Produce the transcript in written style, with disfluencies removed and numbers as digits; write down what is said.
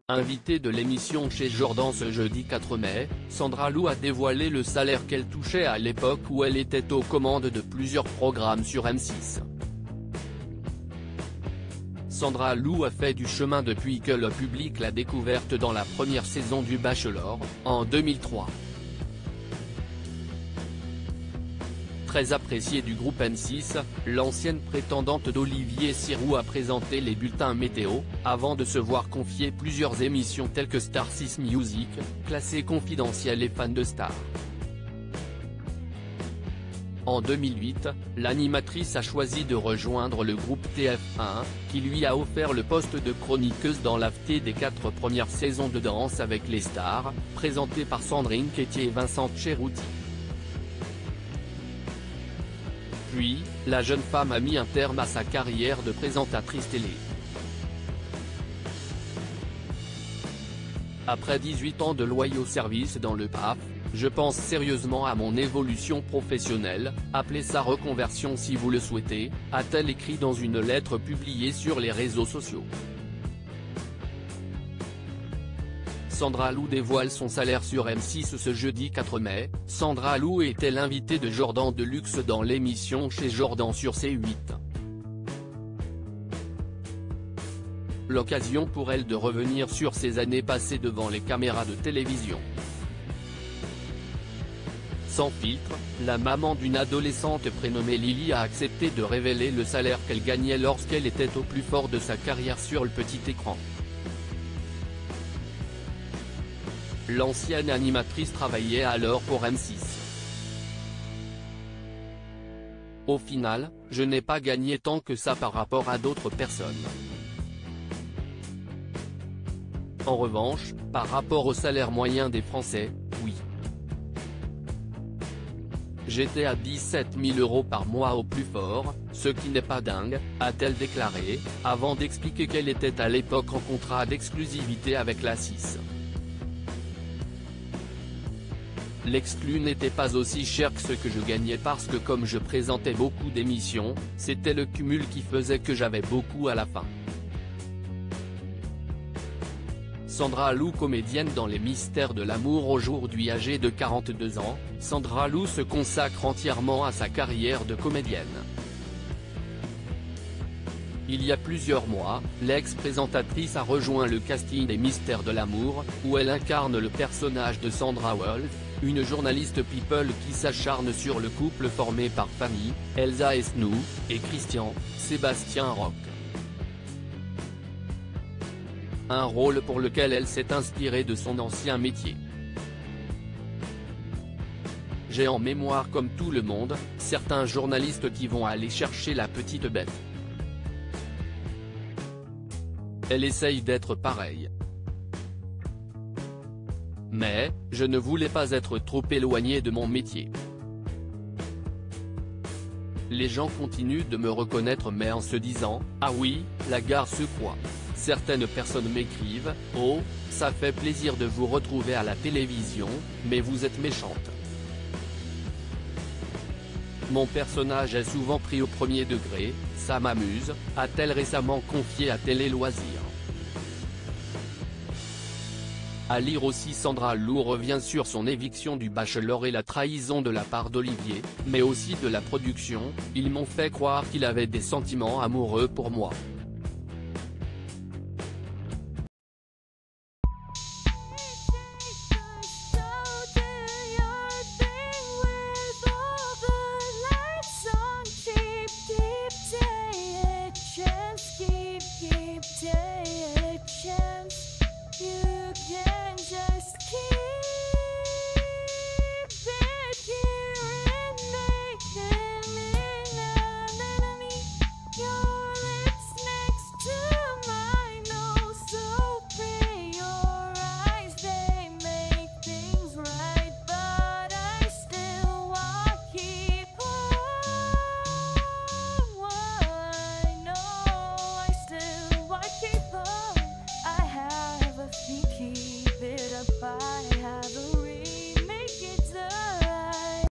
Invitée de l'émission chez Jordan ce jeudi 4 mai, Sandra Lou a dévoilé le salaire qu'elle touchait à l'époque où elle était aux commandes de plusieurs programmes sur M6. Sandra Lou a fait du chemin depuis que le public l'a découverte dans la première saison du Bachelor, en 2003. Très appréciée du groupe M6, l'ancienne prétendante d'Olivier Sirou a présenté les bulletins météo, avant de se voir confier plusieurs émissions telles que Star 6 Music, classées confidentielles et fans de stars. En 2008, l'animatrice a choisi de rejoindre le groupe TF1, qui lui a offert le poste de chroniqueuse dans l'AFT des 4 premières saisons de Danse avec les stars, présentée par Sandrine Quétier et Vincent Cerutti. Puis, la jeune femme a mis un terme à sa carrière de présentatrice télé. Après 18 ans de loyaux services dans le PAF, je pense sérieusement à mon évolution professionnelle, appelez ça reconversion si vous le souhaitez, a-t-elle écrit dans une lettre publiée sur les réseaux sociaux. Sandra Lou dévoile son salaire sur M6 ce jeudi 4 mai, Sandra Lou était l'invitée de Jordan Deluxe dans l'émission Chez Jordan sur C8. L'occasion pour elle de revenir sur ses années passées devant les caméras de télévision. Sans filtre, la maman d'une adolescente prénommée Lily a accepté de révéler le salaire qu'elle gagnait lorsqu'elle était au plus fort de sa carrière sur le petit écran. L'ancienne animatrice travaillait alors pour M6. Au final, je n'ai pas gagné tant que ça par rapport à d'autres personnes. En revanche, par rapport au salaire moyen des Français, oui. J'étais à 17 000 € par mois au plus fort, ce qui n'est pas dingue, a-t-elle déclaré, avant d'expliquer qu'elle était à l'époque en contrat d'exclusivité avec la 6. L'exclu n'était pas aussi cher que ce que je gagnais parce que comme je présentais beaucoup d'émissions, c'était le cumul qui faisait que j'avais beaucoup à la fin. Sandra Lou, comédienne dans Les Mystères de l'amour, aujourd'hui âgée de 42 ans, Sandra Lou se consacre entièrement à sa carrière de comédienne. Il y a plusieurs mois, l'ex-présentatrice a rejoint le casting des Mystères de l'amour, où elle incarne le personnage de Sandra Wolf, une journaliste people qui s'acharne sur le couple formé par Fanny, Elsa Esnou, et Christian, Sébastien Roch. Un rôle pour lequel elle s'est inspirée de son ancien métier. J'ai en mémoire comme tout le monde, certains journalistes qui vont aller chercher la petite bête. Elle essaye d'être pareille. Mais, je ne voulais pas être trop éloignée de mon métier. Les gens continuent de me reconnaître mais en se disant, ah oui, la gare se croit. Certaines personnes m'écrivent, oh, ça fait plaisir de vous retrouver à la télévision, mais vous êtes méchante. Mon personnage est souvent pris au premier degré, ça m'amuse, a-t-elle récemment confié à Télé Loisirs. À lire aussi, Sandra Lou revient sur son éviction du Bachelor et la trahison de la part d'Olivier, mais aussi de la production, ils m'ont fait croire qu'il avait des sentiments amoureux pour moi.